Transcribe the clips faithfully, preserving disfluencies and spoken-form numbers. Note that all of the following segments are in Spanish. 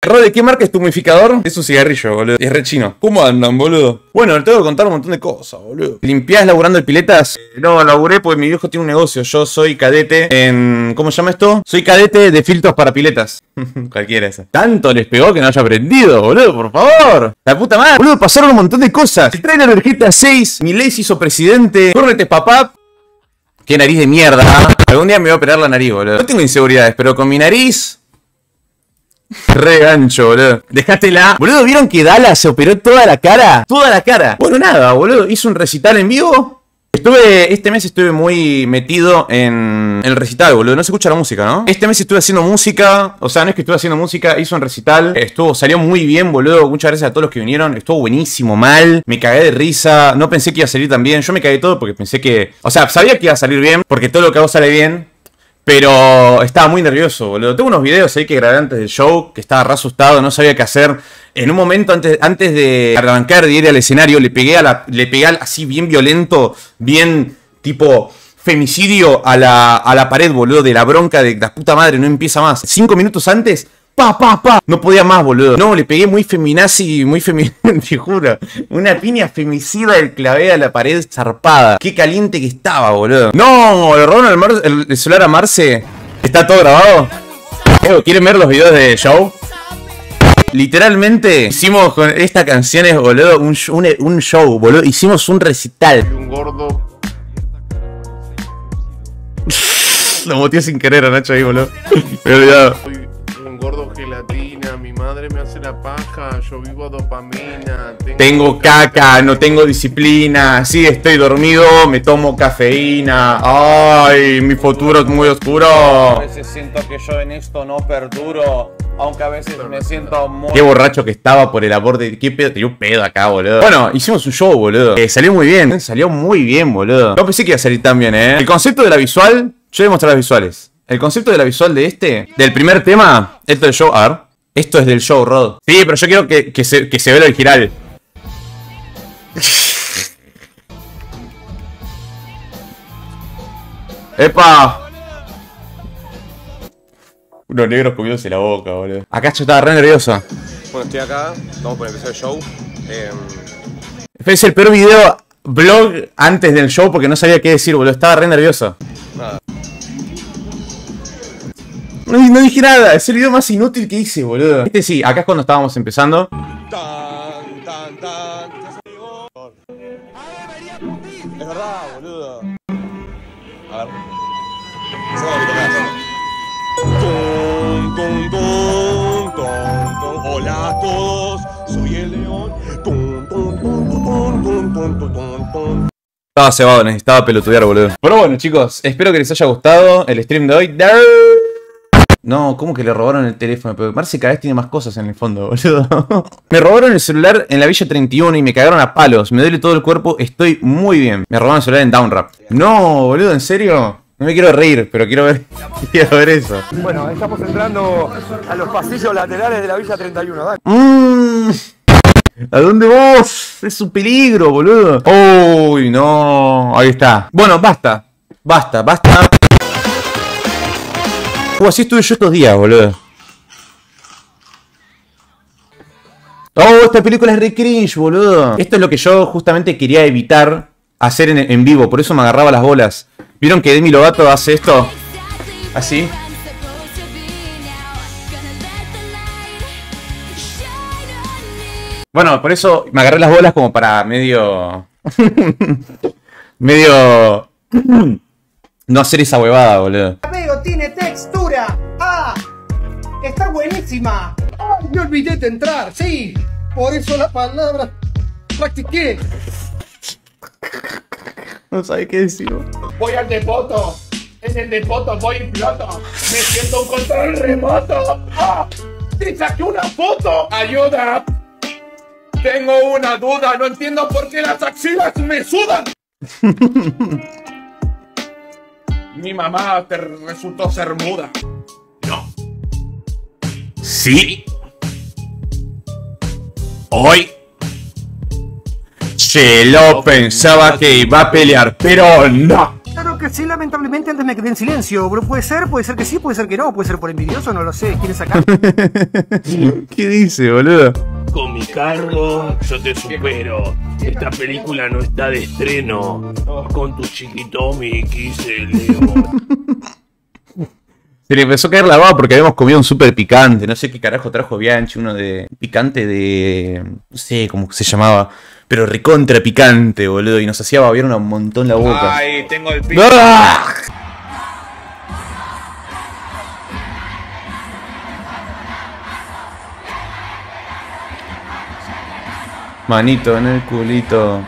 Ro, ¿de qué marca es tu humidificador? Es un cigarrillo, boludo. Es re chino. ¿Cómo andan, boludo? Bueno, le tengo que contar un montón de cosas, boludo. ¿Limpiás laburando en piletas? No, laburé porque mi viejo tiene un negocio. Yo soy cadete en... ¿Cómo se llama esto? Soy cadete de filtros para piletas. Cualquiera esa. Tanto les pegó que no haya aprendido, boludo, por favor. La puta madre. Boludo, pasaron un montón de cosas. El trailer del G T A seis. Milei se hizo presidente. Córrete, papá. Qué nariz de mierda. Algún día me voy a operar la nariz, boludo. No tengo inseguridades, pero con mi nariz... Re gancho, boludo. Dejátela. Boludo, ¿vieron que Dala se operó toda la cara? Toda la cara. Bueno, nada, boludo. Hizo un recital en vivo. Estuve, este mes estuve muy metido en el recital, boludo. No se escucha la música, ¿no? Este mes estuve haciendo música. O sea, no es que estuve haciendo música, hizo un recital. Estuvo, salió muy bien, boludo. Muchas gracias a todos los que vinieron. Estuvo buenísimo, mal. Me cagué de risa. No pensé que iba a salir tan bien. Yo me cagué todo porque pensé que... O sea, sabía que iba a salir bien. Porque todo lo que hago sale bien. Pero estaba muy nervioso, boludo. Tengo unos videos ahí que grabé antes del show, que estaba re asustado, no sabía qué hacer. En un momento antes, antes de arrancar, de ir al escenario, le pegué a la, le pegué así bien violento, bien tipo femicidio a la, a la pared, boludo, de la bronca de la puta madre, no empieza más. Cinco minutos antes... Pa, pa, pa. No podía más, boludo. No, le pegué muy feminazi, muy feminina, te juro. Una piña femicida del clavé a la pared zarpada. Qué caliente que estaba, boludo. No, le robaron el, Mar el, el celular a Marce. ¿Está todo grabado? ¿Quieren ver los videos de show? Literalmente hicimos con esta canción, boludo, un, un, un show, boludo. Hicimos un recital. Un gordo. Lo motió sin querer a Nacho ahí, boludo. Me he olvidado. Gordo gelatina, mi madre me hace la paja, yo vivo dopamina. Tengo, tengo caca, no tengo disciplina, sí estoy dormido, me tomo cafeína. Ay, mi futuro es muy oscuro. A veces siento que yo en esto no perduro, aunque a veces me siento muy... Qué borracho que estaba por el aborde. Qué pedo, tenía un pedo acá, boludo. Bueno, hicimos un show, boludo. Eh, salió muy bien, salió muy bien, boludo. No pensé que iba a salir tan bien, eh. El concepto de la visual, yo voy a mostrar las visuales. El concepto de la visual de este, del primer tema, esto del show, a ver, esto es del show, Rod. Sí, pero yo quiero que, que, se, que se vea el original. ¡Epa! Unos negros comiéndose la boca, boludo. Acá yo estaba re nervioso. Bueno, estoy acá, estamos por empezar el show. Eh... Es el peor video vlog antes del show porque no sabía qué decir, boludo. Estaba re nervioso. Nada. No, no dije nada, es el video más inútil que hice, boludo. Este sí, acá es cuando estábamos empezando. Tan, tan, tan. Es verdad, boludo. A ver. Tum, tum, tum, tum, tum. Hola a todos, soy el león. Tum, tum, tum, tum, tum, tum, tum, tum, tum. Estaba cebado, necesitaba pelotudear, boludo. Pero bueno, chicos, espero que les haya gustado el stream de hoy. No, ¿cómo que le robaron el teléfono? Pero Marce cada vez tiene más cosas en el fondo, boludo. Me robaron el celular en la Villa treinta y uno y me cagaron a palos. Me duele todo el cuerpo, estoy muy bien. Me robaron el celular en Downrap. No, boludo, ¿en serio? No me quiero reír, pero quiero ver, quiero ver eso. Bueno, estamos entrando a los pasillos laterales de la Villa treinta y uno, dale. Mm, ¿A dónde vos? Es un peligro, boludo. Uy, no. Ahí está. Bueno, basta. Basta, basta. Uh, así estuve yo estos días, boludo. Oh, esta película es re cringe, boludo. Esto es lo que yo justamente quería evitar hacer en, en vivo. Por eso me agarraba las bolas. ¿Vieron que Demi Lovato hace esto? Así. Bueno, por eso me agarré las bolas como para medio... medio... no hacer esa huevada, boludo. Veo, tiene textura. ¡Ah! Está buenísima. ¡Ay, me olvidé de entrar! Sí, por eso la palabra practiqué. No sabe qué decir. Voy al depoto. En el depoto voy y floto. Me siento un control remoto. ¡Ah! ¡Te saqué una foto! ¡Ayuda! Tengo una duda. No entiendo por qué las axilas me sudan. Mi mamá te resultó ser muda. No. Sí. Hoy se lo pensaba que iba a pelear, pero no. Claro Lo que sí, lamentablemente, antes me quedé en silencio. Pero puede ser, puede ser que sí, puede ser que no. Puede ser por envidioso, no lo sé. ¿Quién es acá? ¿Qué dice, boludo? Con mi cargo, yo te supero. Esta película no está de estreno. Con tu chiquitomi quise, Leo. Se le empezó a caer la baba porque habíamos comido un súper picante. No sé qué carajo trajo Bianchi, uno de picante de... No sé cómo se llamaba. Pero recontra picante, boludo. Y nos hacía babear un montón la boca. Ay, tengo el pico. ¡Ah! Manito en el culito.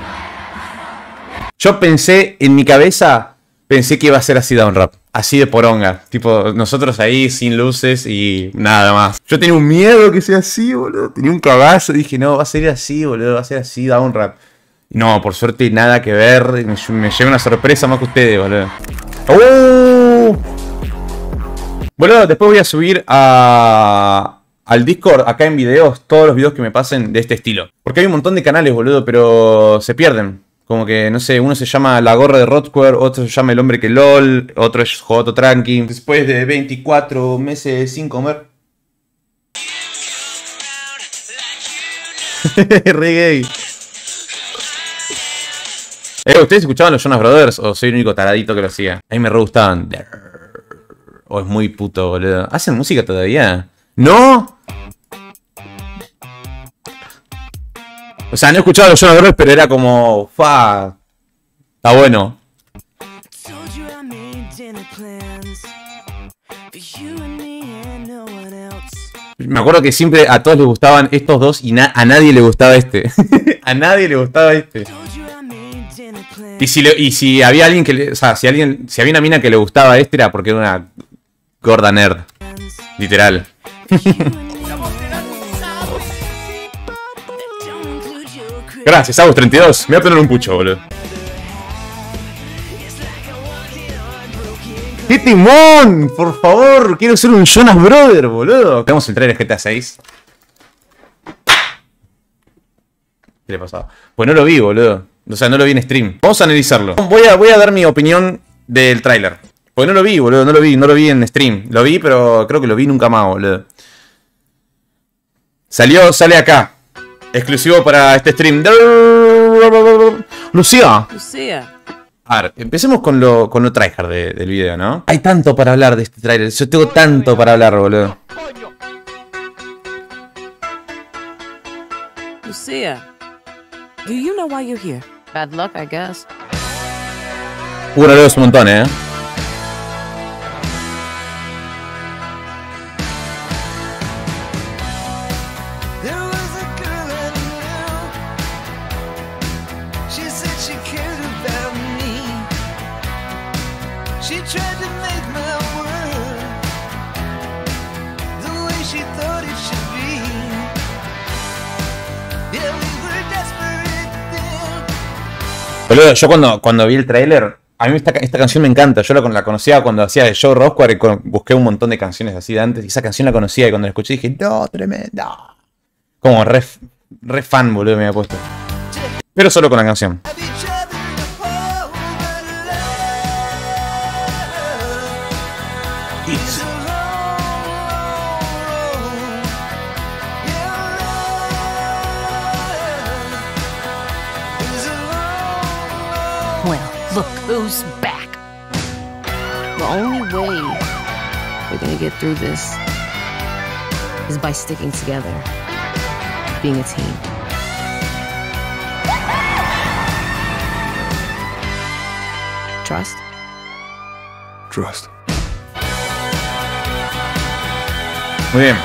Yo pensé, en mi cabeza, pensé que iba a ser así Down Rap. Así de poronga. Tipo, nosotros ahí sin luces y nada más. Yo tenía un miedo que sea así, boludo. Tenía un cagazo. Dije, no, va a ser así, boludo. Va a ser así Down Rap. No, por suerte nada que ver. Me, me lleva una sorpresa más que ustedes, boludo. ¡Oh! Boludo, después voy a subir a... al Discord, acá en videos, todos los videos que me pasen de este estilo. Porque hay un montón de canales, boludo, pero se pierden. Como que, no sé, uno se llama La Gorra de Rodquare, otro se llama El Hombre que LOL, otro es Joto Tranqui. Después de veinticuatro meses sin comer. Re gay. Eh, ¿ustedes escuchaban los Jonas Brothers o soy el único taradito que lo hacía? A mí me re gustaban. O es muy puto, boludo. ¿Hacen música todavía? ¿No? O sea, no he escuchado los Jonas Brothers, pero era como... Fa. Está bueno. Me acuerdo que siempre a todos les gustaban estos dos y na a nadie le gustaba este. A nadie le gustaba este. Y si, le, y si había alguien que le, o sea, si alguien, si había una mina que le gustaba este era porque era una gorda nerd. Literal. Gracias, Agus treinta y dos. Me voy a poner un pucho, boludo. ¡Qué timón! Por favor, quiero ser un Jonas Brother, boludo. Tenemos el trailer de G T A seis. ¿Qué le pasaba? Pues no lo vi, boludo. O sea, no lo vi en stream. Vamos a analizarlo. Voy a, voy a dar mi opinión del tráiler. Pues no lo vi, boludo. No lo vi, no lo vi en stream. Lo vi, pero creo que lo vi nunca más, boludo. Salió, sale acá. Exclusivo para este stream. Lucía. Lucía. A ver, empecemos con lo, con lo tryhard de, del video, ¿no? Hay tanto para hablar de este tráiler. Yo tengo tanto para hablar, boludo. Lucía. Do you know why you're here? Bad luck, I guess. Uh, lo veo un montón, eh. Boludo, yo cuando, cuando vi el tráiler, a mí esta, esta canción me encanta. Yo la, la conocía cuando hacía el show Rosquare y con, busqué un montón de canciones así de antes. Y esa canción la conocía y cuando la escuché dije, no, tremenda. Como re, re fan, boludo, me había puesto. Pero solo con la canción. Well, look who's back. The only way we're gonna get through this is by sticking together, being a team. Trust? Trust. Muy bien.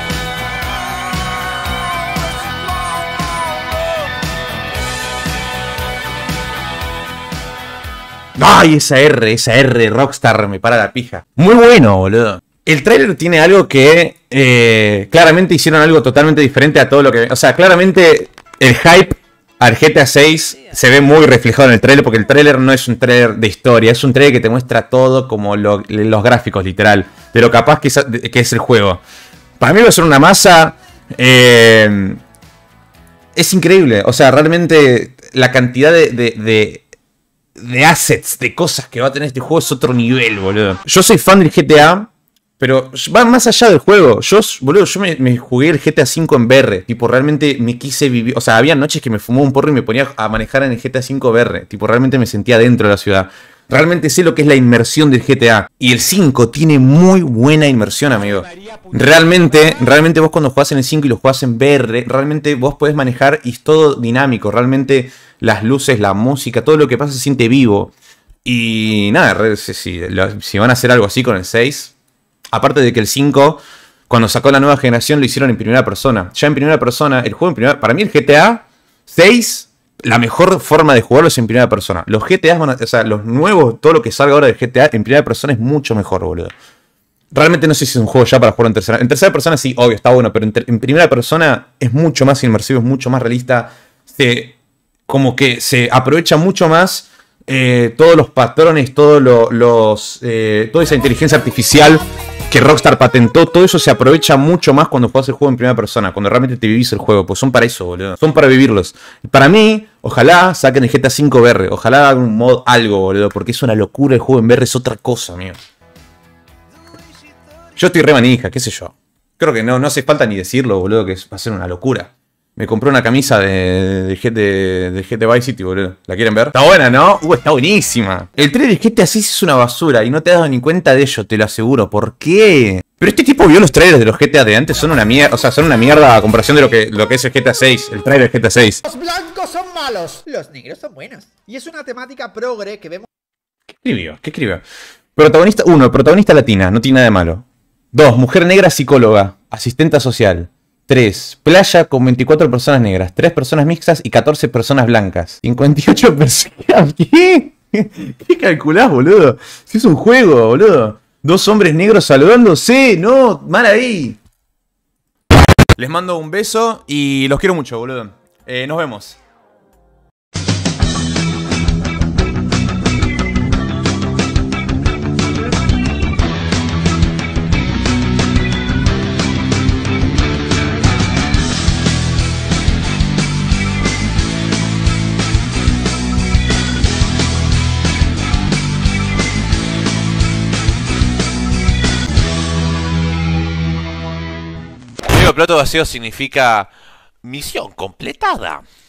¡Ay, esa R! Esa R, Rockstar, me para la pija. Muy bueno, boludo. El tráiler tiene algo que eh, claramente hicieron algo totalmente diferente a todo lo que... O sea, claramente el hype al G T A seis se ve muy reflejado en el tráiler, porque el tráiler no es un tráiler de historia, es un tráiler que te muestra todo como lo, los gráficos, literal, de lo capaz que es, que es el juego. Para mí va a ser una masa... Eh, es increíble, o sea, realmente la cantidad de... de, de de assets, de cosas que va a tener este juego es otro nivel, boludo. Yo soy fan del G T A, pero va más allá del juego. Yo, boludo, yo me, me jugué el G T A cinco en V R. Tipo, realmente me quise vivir. O sea, había noches que me fumaba un porro y me ponía a manejar en el G T A cinco V R. Tipo, realmente me sentía dentro de la ciudad. Realmente sé lo que es la inmersión del G T A. Y el cinco tiene muy buena inmersión, amigo. Realmente, realmente vos cuando jugás en el cinco y lo jugás en V R, realmente vos podés manejar y es todo dinámico. Realmente las luces, la música, todo lo que pasa se siente vivo. Y nada, si, si, si van a hacer algo así con el seis... Aparte de que el cinco, cuando sacó la nueva generación, lo hicieron en primera persona. Ya en primera persona, el juego en primera... Para mí el G T A seis, la mejor forma de jugarlo es en primera persona. Los G T A, van a, o sea, los nuevos, todo lo que salga ahora del G T A en primera persona es mucho mejor, boludo. Realmente no sé si es un juego ya para jugar en tercera. En tercera persona sí, obvio, está bueno, pero en, en primera persona es mucho más inmersivo, es mucho más realista. Se, como que se aprovecha mucho más eh, todos los patrones, todos lo, los, eh, toda esa inteligencia artificial que Rockstar patentó, todo eso se aprovecha mucho más cuando juegas el juego en primera persona, cuando realmente te vivís el juego, pues son para eso, boludo. Son para vivirlos. Para mí, ojalá saquen el G T A cinco V R, ojalá hagan un mod algo, boludo, porque es una locura el juego en V R, es otra cosa, amigo. Yo estoy re manija, qué sé yo. Creo que no, no hace falta ni decirlo, boludo, que va a ser una locura. Me compré una camisa de, de, de, de, de G T A Vice City, boludo. ¿La quieren ver? Está buena, ¿no? Uh, está buenísima. El trailer de G T A seis es una basura y no te has dado ni cuenta de ello, te lo aseguro. ¿Por qué? Pero este tipo vio los trailers de los G T A de antes, son una mierda. O sea, son una mierda a comparación de lo que, lo que es el G T A seis. El trailer de G T A seis. Los blancos son malos, los negros son buenos. Y es una temática progre que vemos. ¿Qué escribió? ¿Qué escribió? Protagonista uno, protagonista latina, no tiene nada de malo. dos, mujer negra psicóloga, asistenta social. tres. Playa con veinticuatro personas negras, tres personas mixtas y catorce personas blancas. cincuenta y ocho personas... ¿Qué? ¿Qué calculás, boludo? Si es un juego, boludo. Dos hombres negros saludándose. No, mal ahí. Les mando un beso y los quiero mucho, boludo. Eh, nos vemos. Plato vacío significa misión completada.